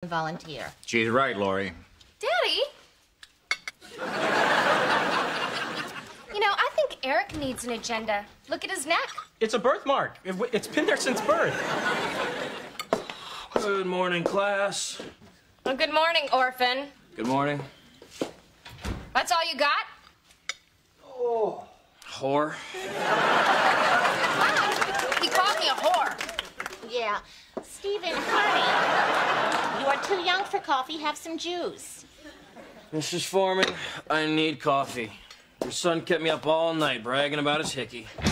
volunteer. She's right, Lori. Daddy? You know, I think Eric needs an agenda. Look at his neck. It's a birthmark. It's been there since birth. Good morning, class. Well, good morning, orphan. Good morning. That's all you got? Oh. Whore. Wow, he called me a whore. Yeah. Stephen, honey, you are too young for coffee. Have some juice. Mrs. Foreman, I need coffee. Your son kept me up all night bragging about his hickey.